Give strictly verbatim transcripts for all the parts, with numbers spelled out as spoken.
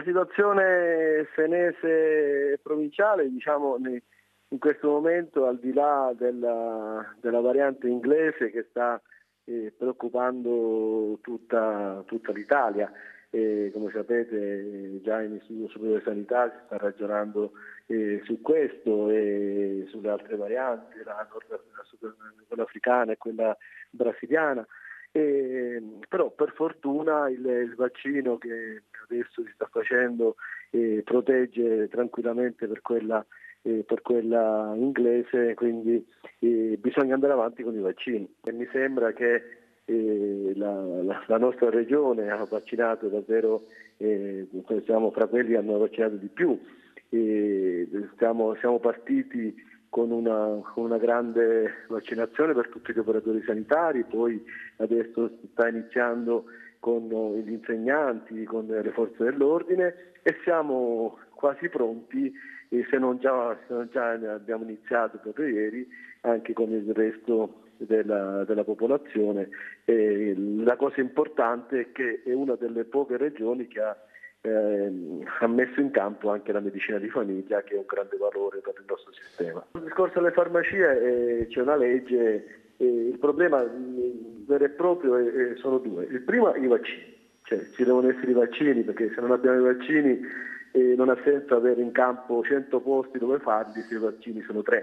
situazione senese e provinciale, diciamo, in questo momento, al di là della, della variante inglese che sta eh, preoccupando tutta, tutta l'Italia, e come sapete già in Istituto Superiore di Sanità si sta ragionando eh, su questo e sulle altre varianti, la, la, quella africana e quella brasiliana. Eh, però per fortuna il, il vaccino che adesso si sta facendo eh, protegge tranquillamente per quella, eh, per quella inglese, quindi eh, bisogna andare avanti con i vaccini e mi sembra che eh, la, la, la nostra regione ha vaccinato davvero, eh, siamo fra quelli che hanno vaccinato di più, eh, stiamo, siamo partiti con una, con una grande vaccinazione per tutti gli operatori sanitari, poi adesso si sta iniziando con gli insegnanti, con le forze dell'ordine e siamo quasi pronti, e se non già, se non già abbiamo iniziato proprio ieri, anche con il resto della, della popolazione. E la cosa importante è che è una delle poche regioni che ha Eh, ha messo in campo anche la medicina di famiglia, che è un grande valore per il nostro sistema. Sul discorso delle farmacie eh, c'è una legge, eh, il problema mh, vero e proprio eh, sono due. Il primo i vaccini, cioè ci devono essere i vaccini, perché se non abbiamo i vaccini eh, non ha senso avere in campo cento posti dove farli se i vaccini sono tre.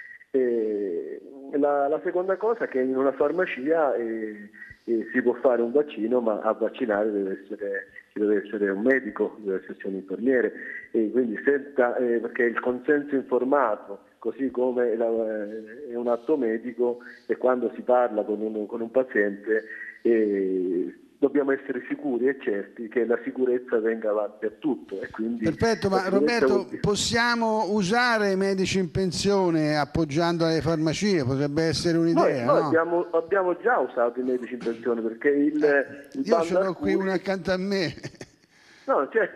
Eh, la, la seconda cosa è che in una farmacia eh, eh, si può fare un vaccino, ma a vaccinare deve essere, ci deve essere un medico, deve esserci un infermiere, e quindi senza, eh, perché il consenso informato, così come la, eh, è un atto medico, e quando si parla con un, con un paziente eh, dobbiamo essere sicuri e certi che la sicurezza venga avanti a tutto. E quindi perfetto, ma Roberto, possiamo usare i medici in pensione appoggiando le farmacie? Potrebbe essere un'idea, Noi, noi no? abbiamo, abbiamo già usato i medici in pensione, perché il, Eh, il io ce l'ho qui Bandarcuri... uno accanto a me. No, cioè,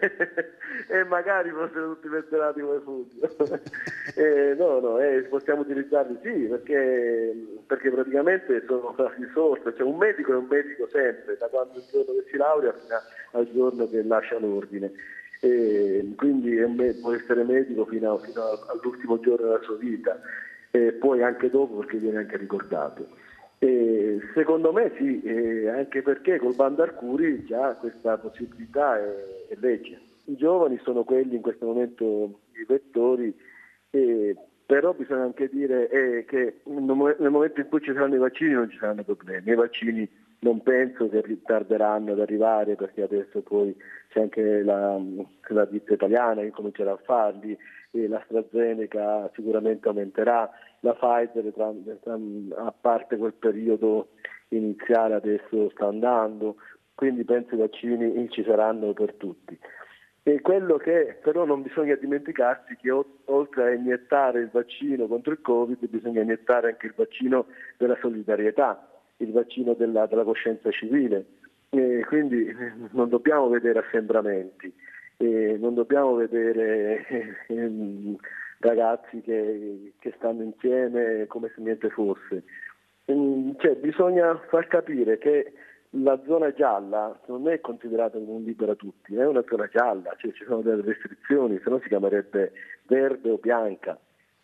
e magari fossero tutti vetterati come Fulvio. eh, no, no, eh, possiamo utilizzarli sì, perché, perché praticamente sono una risorsa, cioè un medico è un medico sempre, da quando il giorno che si laurea fino al giorno che lascia l'ordine. Eh, quindi è me- può essere medico fino, a, fino a, all'ultimo giorno della sua vita, e poi anche dopo, perché viene anche ricordato. Eh, secondo me sì, eh, anche perché col Bandarcuri già questa possibilità è, è legge. I giovani sono quelli in questo momento i vettori, eh, però bisogna anche dire eh, che nel momento in cui ci saranno i vaccini non ci saranno problemi. I vaccini non penso che ritarderanno ad arrivare, perché adesso poi c'è anche la, la ditta italiana che comincerà a farli, e l'AstraZeneca sicuramente aumenterà, la Pfizer tra, tra, a parte quel periodo iniziale adesso sta andando, quindi penso i vaccini ci saranno per tutti. E quello che però non bisogna dimenticarsi che oltre a iniettare il vaccino contro il Covid bisogna iniettare anche il vaccino della solidarietà, il vaccino della, della coscienza civile, e quindi non dobbiamo vedere assembramenti, e non dobbiamo vedere eh, ragazzi che, che stanno insieme come se niente fosse. Cioè, bisogna far capire che la zona gialla non è considerata come un libera tutti, è una zona gialla, cioè ci sono delle restrizioni, se no si chiamerebbe verde o bianca.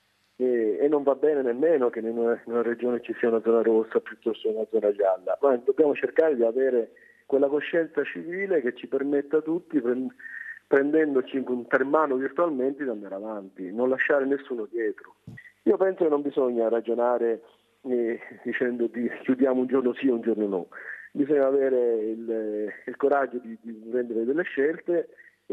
E, e non va bene nemmeno che in una, in una regione ci sia una zona rossa piuttosto che una zona gialla, ma dobbiamo cercare di avere quella coscienza civile che ci permetta a tutti, prendendoci per mano virtualmente, di andare avanti, non lasciare nessuno dietro. Io penso che non bisogna ragionare eh, dicendo di chiudiamo un giorno sì e un giorno no, bisogna avere il, il coraggio di, di prendere delle scelte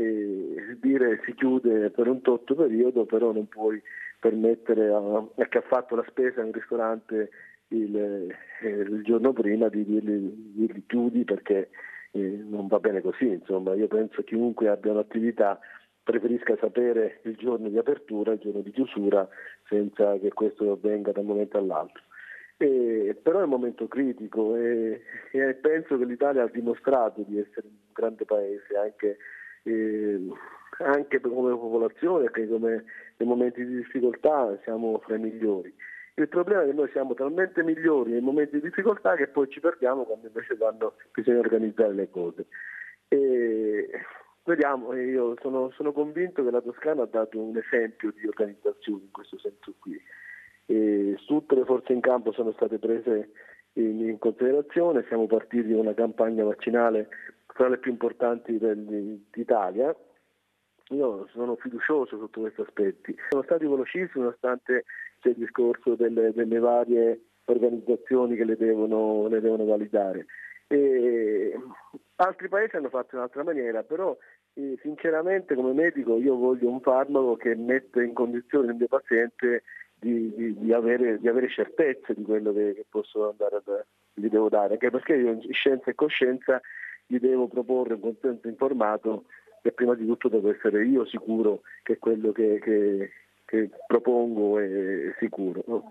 e dire si chiude per un tot periodo, però non puoi permettere a, a chi ha fatto la spesa in un ristorante il, eh, il giorno prima di dirgli, dirgli chiudi, perché eh, non va bene così. Insomma, io penso che chiunque abbia un'attività preferisca sapere il giorno di apertura, il giorno di chiusura, senza che questo avvenga da un momento all'altro. E, però è un momento critico e, e penso che l'Italia ha dimostrato di essere un grande paese anche, eh, anche come popolazione, perché come nei momenti di difficoltà siamo fra i migliori. Il problema è che noi siamo talmente migliori nei momenti di difficoltà che poi ci perdiamo quando invece vanno, bisogna organizzare le cose. E Vediamo, io sono, sono convinto che la Toscana ha dato un esempio di organizzazione in questo senso qui. E tutte le forze in campo sono state prese in, in considerazione, siamo partiti con una campagna vaccinale tra le più importanti del, d'Italia. Io sono fiducioso sotto questi aspetti. Sono stati velocissimi nonostante c'è il discorso delle, delle varie organizzazioni che le devono, le devono validare. E altri paesi hanno fatto in un'altra maniera, però eh, sinceramente come medico io voglio un farmaco che mette in condizione il mio paziente di, di, di, avere, di avere certezze di quello che, che posso andare a, gli devo dare, anche perché io in scienza e coscienza gli devo proporre un consenso informato e prima di tutto devo essere io sicuro che quello che, che, che propongo è sicuro, no?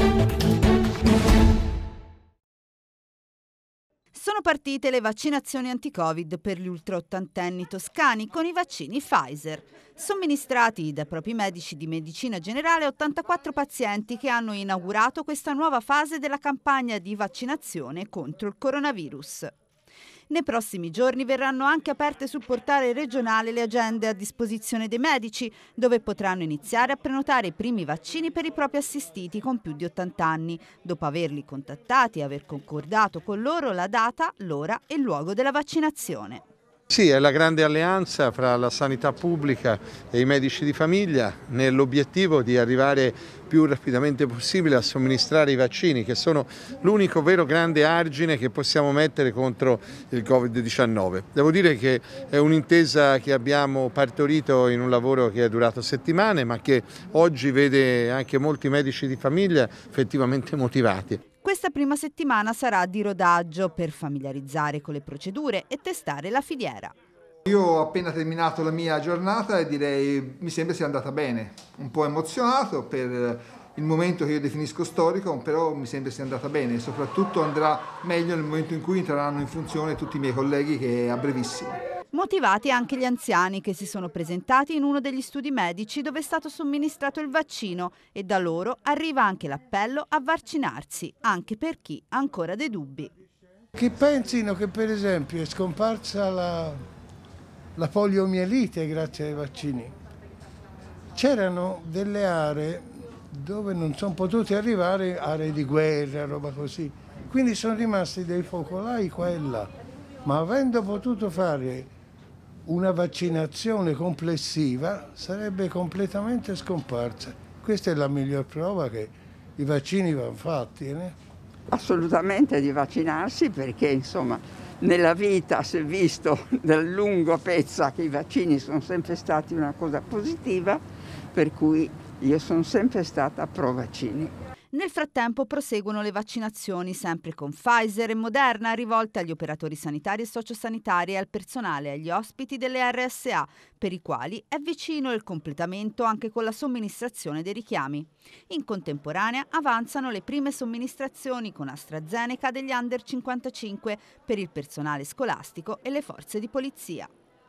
Sono partite le vaccinazioni anti-Covid per gli ultraottantenni toscani con i vaccini Pfizer. Somministrati dai propri medici di medicina generale a ottantaquattro pazienti che hanno inaugurato questa nuova fase della campagna di vaccinazione contro il coronavirus. Nei prossimi giorni verranno anche aperte sul portale regionale le agende a disposizione dei medici, dove potranno iniziare a prenotare i primi vaccini per i propri assistiti con più di ottanta anni, dopo averli contattati e aver concordato con loro la data, l'ora e il luogo della vaccinazione. Sì, è la grande alleanza fra la sanità pubblica e i medici di famiglia nell'obiettivo di arrivare più rapidamente possibile a somministrare i vaccini, che sono l'unico vero grande argine che possiamo mettere contro il Covid diciannove. Devo dire che è un'intesa che abbiamo partorito in un lavoro che è durato settimane, ma che oggi vede anche molti medici di famiglia effettivamente motivati. Questa prima settimana sarà di rodaggio per familiarizzare con le procedure e testare la filiera. Io ho appena terminato la mia giornata e direi mi sembra sia andata bene. Un po' emozionato per il momento che io definisco storico, però mi sembra sia andata bene e soprattutto andrà meglio nel momento in cui entreranno in funzione tutti i miei colleghi, che è a brevissimo. Motivati anche gli anziani che si sono presentati in uno degli studi medici dove è stato somministrato il vaccino e da loro arriva anche l'appello a vaccinarsi, anche per chi ha ancora dei dubbi. Che pensino che per esempio è scomparsa la, la poliomielite grazie ai vaccini. C'erano delle aree dove non sono potuti arrivare, aree di guerra, roba così. Quindi sono rimasti dei focolai qua e là, ma avendo potuto fare una vaccinazione complessiva sarebbe completamente scomparsa. Questa è la miglior prova che i vaccini vanno fatti. Eh? Assolutamente di vaccinarsi, perché insomma nella vita si è visto dal lungo pezzo che i vaccini sono sempre stati una cosa positiva, per cui io sono sempre stata pro vaccini. Nel frattempo proseguono le vaccinazioni sempre con Pfizer e Moderna rivolte agli operatori sanitari e sociosanitari e al personale e agli ospiti delle R S A, per i quali è vicino il completamento anche con la somministrazione dei richiami. In contemporanea avanzano le prime somministrazioni con AstraZeneca degli under cinquantacinque per il personale scolastico e le forze di polizia.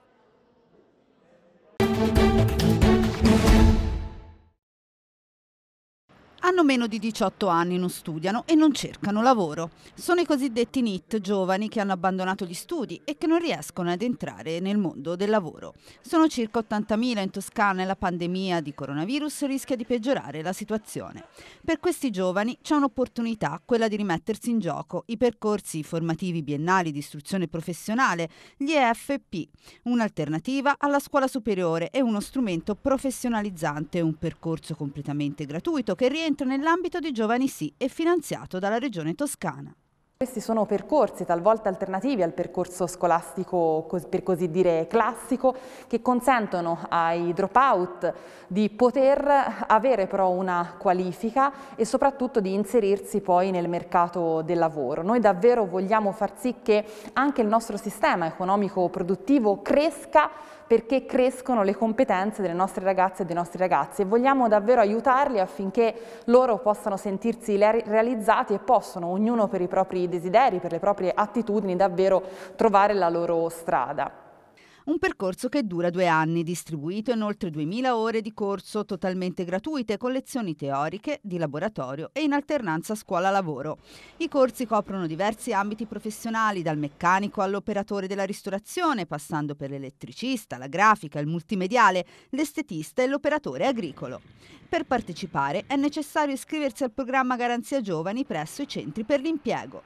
Hanno meno di diciotto anni, non studiano e non cercano lavoro. Sono i cosiddetti N E E T, giovani che hanno abbandonato gli studi e che non riescono ad entrare nel mondo del lavoro. Sono circa ottantamila in Toscana e la pandemia di coronavirus rischia di peggiorare la situazione. Per questi giovani c'è un'opportunità, quella di rimettersi in gioco, i percorsi formativi biennali di istruzione professionale, gli E F P, un'alternativa alla scuola superiore e uno strumento professionalizzante, un percorso completamente gratuito che rientra nell'ambito di Giovani Sì e finanziato dalla Regione Toscana. Questi sono percorsi talvolta alternativi al percorso scolastico, per così dire classico, che consentono ai dropout di poter avere però una qualifica e soprattutto di inserirsi poi nel mercato del lavoro. Noi davvero vogliamo far sì che anche il nostro sistema economico produttivo cresca, perché crescono le competenze delle nostre ragazze e dei nostri ragazzi, e vogliamo davvero aiutarli affinché loro possano sentirsi realizzati e possano, ognuno per i propri desideri, per le proprie attitudini, davvero trovare la loro strada. Un percorso che dura due anni, distribuito in oltre duemila ore di corso totalmente gratuite con lezioni teoriche, di laboratorio e in alternanza scuola-lavoro. I corsi coprono diversi ambiti professionali, dal meccanico all'operatore della ristorazione, passando per l'elettricista, la grafica, il multimediale, l'estetista e l'operatore agricolo. Per partecipare è necessario iscriversi al programma Garanzia Giovani presso i centri per l'impiego.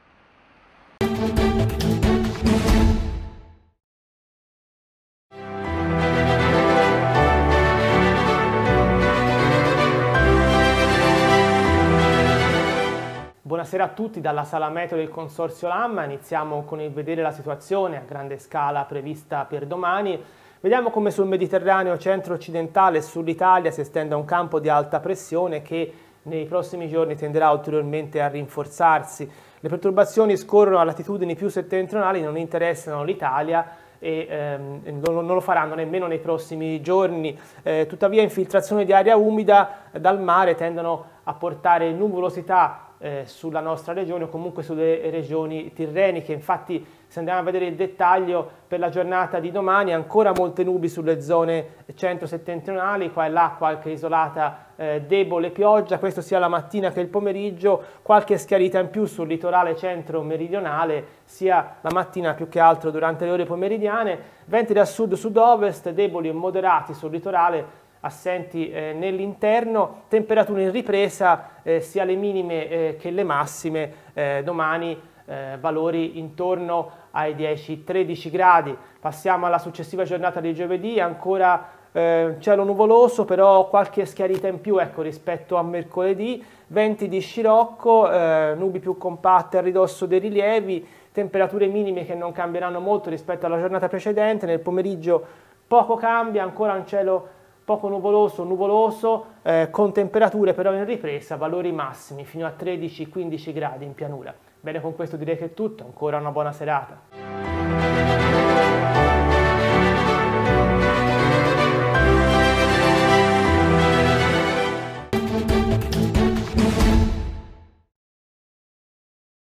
Buonasera a tutti dalla sala meteo del Consorzio Lamma. Iniziamo con il vedere la situazione a grande scala prevista per domani. Vediamo come sul Mediterraneo centro-occidentale e sull'Italia si estenda un campo di alta pressione che nei prossimi giorni tenderà ulteriormente a rinforzarsi. Le perturbazioni scorrono a latitudini più settentrionali, non interessano l'Italia e ehm, non, non lo faranno nemmeno nei prossimi giorni. Eh, tuttavia infiltrazioni di aria umida dal mare tendono a portare nuvolosità Eh, sulla nostra regione o comunque sulle regioni tirreniche. Infatti, se andiamo a vedere il dettaglio per la giornata di domani, ancora molte nubi sulle zone centro-settentrionali, qua e là qualche isolata eh, debole pioggia, questo sia la mattina che il pomeriggio, qualche schiarita in più sul litorale centro-meridionale, sia la mattina più che altro durante le ore pomeridiane, venti da sud-sud-ovest, deboli e moderati sul litorale, assenti eh, nell'interno, temperature in ripresa, eh, sia le minime eh, che le massime, eh, domani eh, valori intorno ai dieci tredici gradi. Passiamo alla successiva giornata di giovedì, ancora eh, cielo nuvoloso, però qualche schiarita in più ecco, rispetto a mercoledì, venti di scirocco, eh, nubi più compatte a ridosso dei rilievi, temperature minime che non cambieranno molto rispetto alla giornata precedente, nel pomeriggio poco cambia, ancora un cielo poco nuvoloso, nuvoloso, eh, con temperature però in ripresa, valori massimi fino a tredici quindici gradi in pianura. Bene, con questo direi che è tutto, ancora una buona serata.